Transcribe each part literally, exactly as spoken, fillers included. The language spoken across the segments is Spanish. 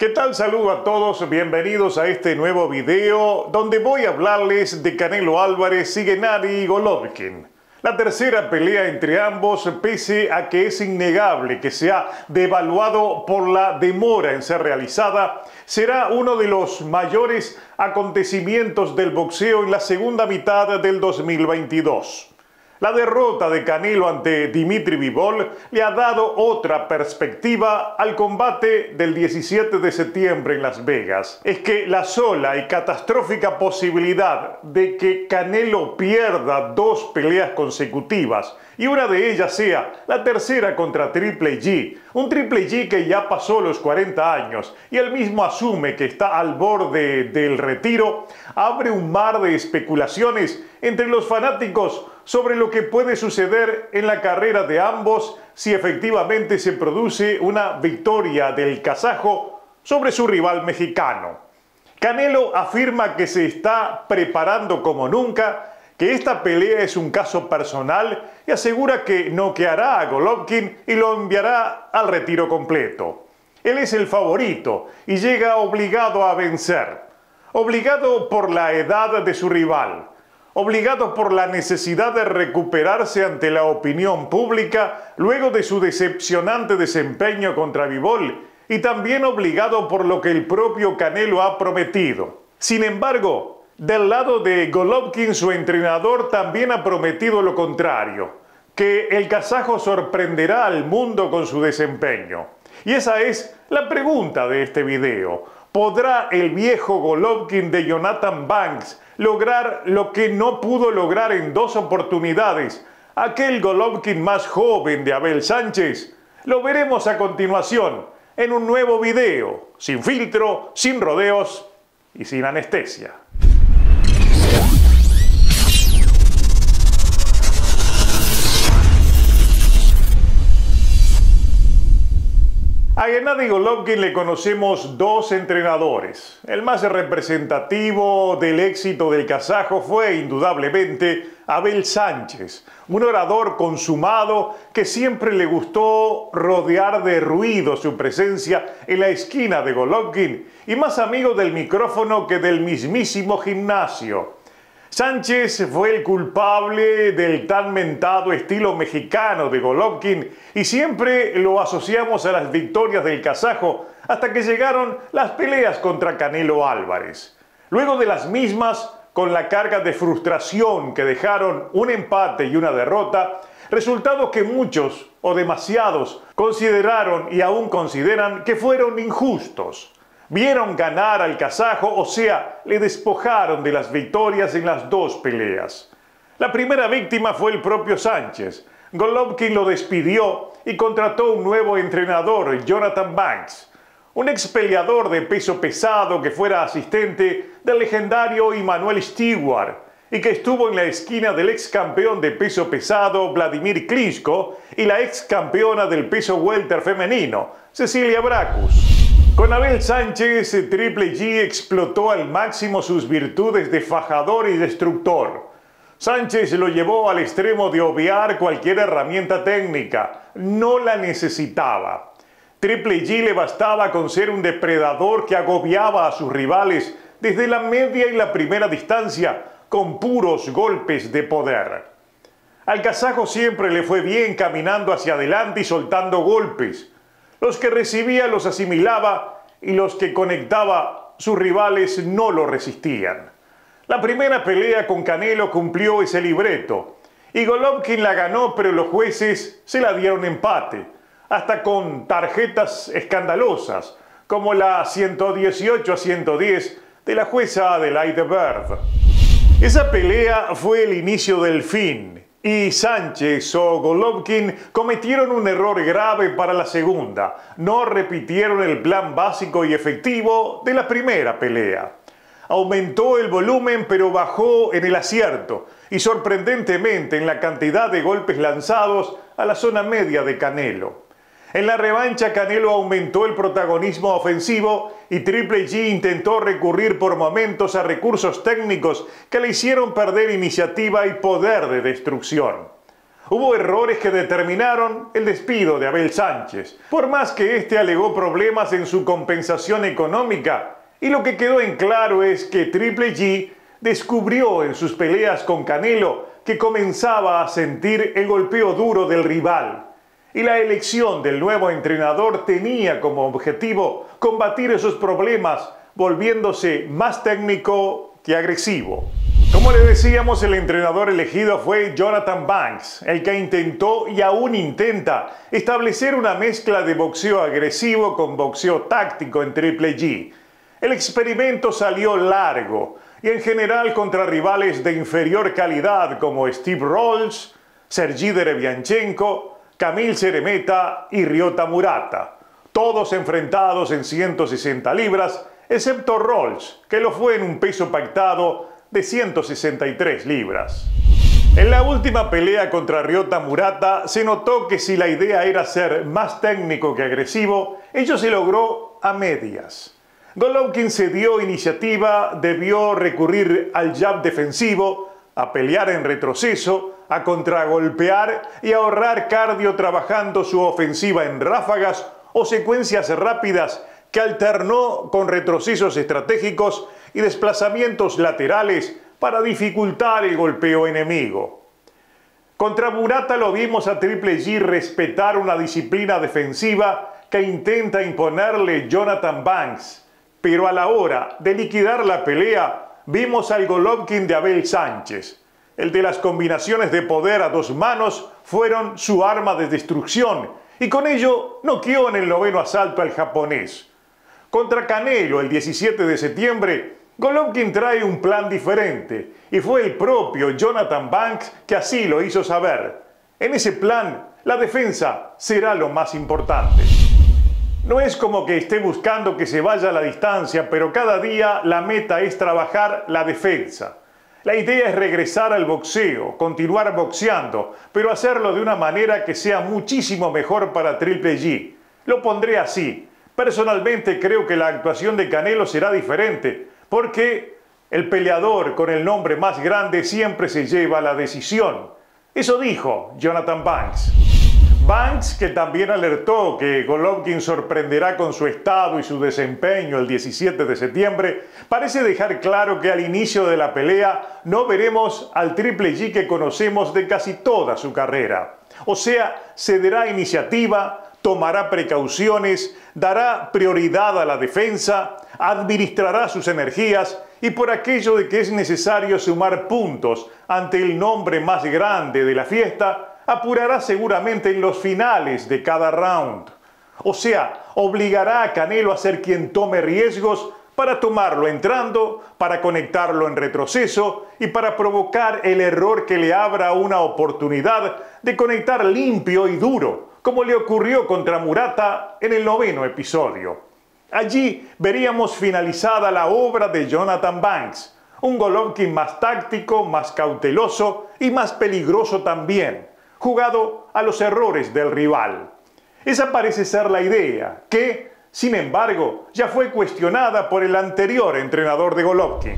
¿Qué tal? Saludo a todos, bienvenidos a este nuevo video donde voy a hablarles de Canelo Álvarez y Gennady Golovkin. La tercera pelea entre ambos, pese a que es innegable que se ha devaluado por la demora en ser realizada, será uno de los mayores acontecimientos del boxeo en la segunda mitad del dos mil veintidós. La derrota de Canelo ante Dimitri Bivol le ha dado otra perspectiva al combate del diecisiete de septiembre en Las Vegas. Es que la sola y catastrófica posibilidad de que Canelo pierda dos peleas consecutivas y una de ellas sea la tercera contra Triple G, un Triple G que ya pasó los cuarenta años y él mismo asume que está al borde del retiro, abre un mar de especulaciones entre los fanáticos sobre lo que puede suceder en la carrera de ambos si efectivamente se produce una victoria del kazajo sobre su rival mexicano. Canelo afirma que se está preparando como nunca, que esta pelea es un caso personal y asegura que noqueará a Golovkin y lo enviará al retiro completo. Él es el favorito y llega obligado a vencer, obligado por la edad de su rival, obligado por la necesidad de recuperarse ante la opinión pública luego de su decepcionante desempeño contra Bivol y también obligado por lo que el propio Canelo ha prometido. Sin embargo, del lado de Golovkin, su entrenador también ha prometido lo contrario, que el kazajo sorprenderá al mundo con su desempeño. Y esa es la pregunta de este video. ¿Podrá el viejo Golovkin de Jonathan Banks lograr lo que no pudo lograr en dos oportunidades aquel Golovkin más joven de Abel Sánchez? Lo veremos a continuación en un nuevo video, sin filtro, sin rodeos y sin anestesia. A Gennady Golovkin le conocemos dos entrenadores. El más representativo del éxito del kazajo fue indudablemente Abel Sánchez, un orador consumado que siempre le gustó rodear de ruido su presencia en la esquina de Golovkin y más amigo del micrófono que del mismísimo gimnasio. Sánchez fue el culpable del tan mentado estilo mexicano de Golovkin y siempre lo asociamos a las victorias del kazajo hasta que llegaron las peleas contra Canelo Álvarez. Luego de las mismas, con la carga de frustración que dejaron un empate y una derrota, resultados que muchos o demasiados consideraron y aún consideran que fueron injustos. Vieron ganar al kazajo, o sea, le despojaron de las victorias en las dos peleas. La primera víctima fue el propio Sánchez. Golovkin lo despidió y contrató un nuevo entrenador, Jonathan Banks, un ex peleador de peso pesado que fuera asistente del legendario Emanuel Stewart y que estuvo en la esquina del ex campeón de peso pesado Vladimir Klitschko y la ex campeona del peso welter femenino, Cecilia Braekhus. Con Abel Sánchez, Triple G explotó al máximo sus virtudes de fajador y destructor. Sánchez lo llevó al extremo de obviar cualquier herramienta técnica, no la necesitaba. Triple G le bastaba con ser un depredador que agobiaba a sus rivales desde la media y la primera distancia con puros golpes de poder. Al kazajo siempre le fue bien caminando hacia adelante y soltando golpes. Los que recibía los asimilaba y los que conectaba sus rivales no lo resistían. La primera pelea con Canelo cumplió ese libreto y Golovkin la ganó, pero los jueces se la dieron empate, hasta con tarjetas escandalosas como la ciento dieciocho a ciento diez de la jueza Adelaide Bird. Esa pelea fue el inicio del fin. Y Sánchez o Golovkin cometieron un error grave para la segunda. No repitieron el plan básico y efectivo de la primera pelea. Aumentó el volumen pero bajó en el acierto y sorprendentemente en la cantidad de golpes lanzados a la zona media de Canelo. En la revancha, Canelo aumentó el protagonismo ofensivo y Triple G intentó recurrir por momentos a recursos técnicos que le hicieron perder iniciativa y poder de destrucción. hubo errores que determinaron el despido de Abel Sánchez, por más que éste alegó problemas en su compensación económica, y lo que quedó en claro es que Triple G descubrió en sus peleas con Canelo que comenzaba a sentir el golpeo duro del rival, y la elección del nuevo entrenador tenía como objetivo combatir esos problemas, volviéndose más técnico que agresivo. Como le decíamos, el entrenador elegido fue Jonathan Banks, el que intentó y aún intenta establecer una mezcla de boxeo agresivo con boxeo táctico en Triple G. El experimento salió largo y en general contra rivales de inferior calidad como Steve Rolls, Sergey Derevianchenko, Kamil Szeremeta y Ryota Murata, todos enfrentados en ciento sesenta libras, excepto Rolls, que lo fue en un peso pactado de ciento sesenta y tres libras. En la última pelea contra Ryota Murata se notó que si la idea era ser más técnico que agresivo, ello se logró a medias. Golovkin se dio iniciativa, debió recurrir al jab defensivo, a pelear en retroceso, a contragolpear y ahorrar cardio trabajando su ofensiva en ráfagas o secuencias rápidas que alternó con retrocesos estratégicos y desplazamientos laterales para dificultar el golpeo enemigo. Contra Murata lo vimos a Triple G respetar una disciplina defensiva que intenta imponerle Jonathan Banks, pero a la hora de liquidar la pelea vimos al Golovkin de Abel Sánchez. El de las combinaciones de poder a dos manos fueron su arma de destrucción y con ello noqueó en el noveno asalto al japonés. Contra Canelo el diecisiete de septiembre, Golovkin trae un plan diferente y fue el propio Jonathan Banks que así lo hizo saber. En ese plan, la defensa será lo más importante. No es como que esté buscando que se vaya a la distancia, pero cada día la meta es trabajar la defensa. La idea es regresar al boxeo, continuar boxeando, pero hacerlo de una manera que sea muchísimo mejor para Triple G. Lo pondré así. Personalmente creo que la actuación de Canelo será diferente, porque el peleador con el nombre más grande siempre se lleva la decisión. Eso dijo Jonathan Banks. Banks, que también alertó que Golovkin sorprenderá con su estado y su desempeño el diecisiete de septiembre, parece dejar claro que al inicio de la pelea no veremos al Triple G que conocemos de casi toda su carrera. O sea, cederá iniciativa, tomará precauciones, dará prioridad a la defensa, administrará sus energías y por aquello de que es necesario sumar puntos ante el nombre más grande de la fiesta, apurará seguramente en los finales de cada round. O sea, obligará a Canelo a ser quien tome riesgos para tomarlo entrando, para conectarlo en retroceso y para provocar el error que le abra una oportunidad de conectar limpio y duro, como le ocurrió contra Murata en el noveno episodio. Allí veríamos finalizada la obra de Jonathan Banks, un Golovkin más táctico, más cauteloso y más peligroso también, jugado a los errores del rival. Esa parece ser la idea, que, sin embargo, ya fue cuestionada por el anterior entrenador de Golovkin.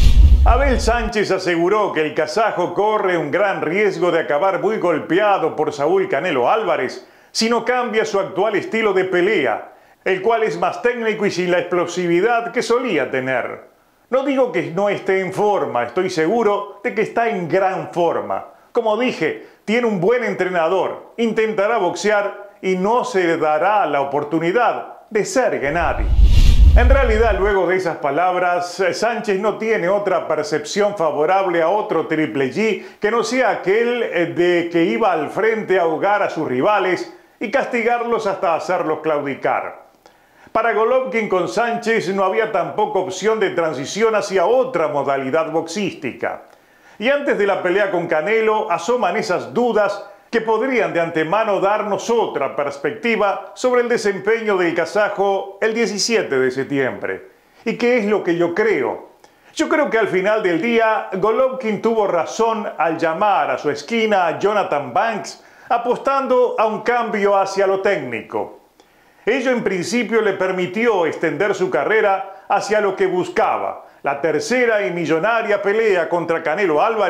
Abel Sánchez aseguró que el kazajo corre un gran riesgo de acabar muy golpeado por Saúl Canelo Álvarez si no cambia su actual estilo de pelea, el cual es más técnico y sin la explosividad que solía tener. No digo que no esté en forma, estoy seguro de que está en gran forma. Como dije, tiene un buen entrenador, intentará boxear y no se le dará la oportunidad de ser Gennady. En realidad, luego de esas palabras, Sánchez no tiene otra percepción favorable a otro Triple G que no sea aquel de que iba al frente a ahogar a sus rivales y castigarlos hasta hacerlos claudicar. Para Golovkin con Sánchez no había tampoco opción de transición hacia otra modalidad boxística. Y antes de la pelea con Canelo asoman esas dudas que podrían de antemano darnos otra perspectiva sobre el desempeño del kazajo el diecisiete de septiembre. ¿Y qué es lo que yo creo? Yo creo que al final del día Golovkin tuvo razón al llamar a su esquina a Jonathan Banks apostando a un cambio hacia lo técnico. Ello en principio le permitió extender su carrera hacia lo que buscaba, la tercera y millonaria pelea contra Canelo Álvarez,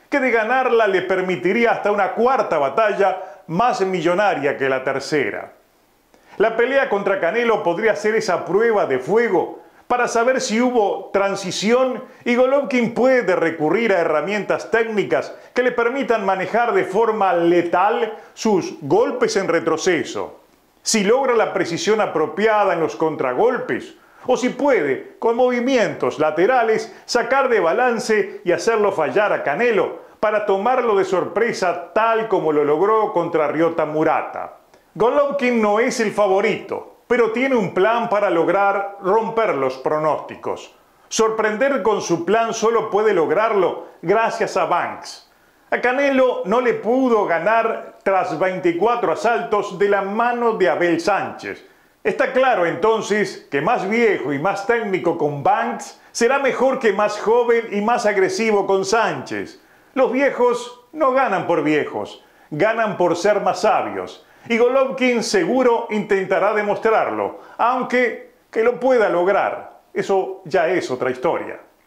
que de ganarla le permitiría hasta una cuarta batalla más millonaria que la tercera. La pelea contra Canelo podría ser esa prueba de fuego para saber si hubo transición y Golovkin puede recurrir a herramientas técnicas que le permitan manejar de forma letal sus golpes en retroceso, si logra la precisión apropiada en los contragolpes, o si puede, con movimientos laterales, sacar de balance y hacerlo fallar a Canelo para tomarlo de sorpresa tal como lo logró contra Ryota Murata. Golovkin no es el favorito, pero tiene un plan para lograr romper los pronósticos. Sorprender con su plan solo puede lograrlo gracias a Banks. A Canelo no le pudo ganar tras veinticuatro asaltos de la mano de Abel Sánchez. Está claro entonces que más viejo y más técnico con Banks será mejor que más joven y más agresivo con Sánchez. Los viejos no ganan por viejos, ganan por ser más sabios. Y Golovkin seguro intentará demostrarlo, aunque que lo pueda lograr, eso ya es otra historia.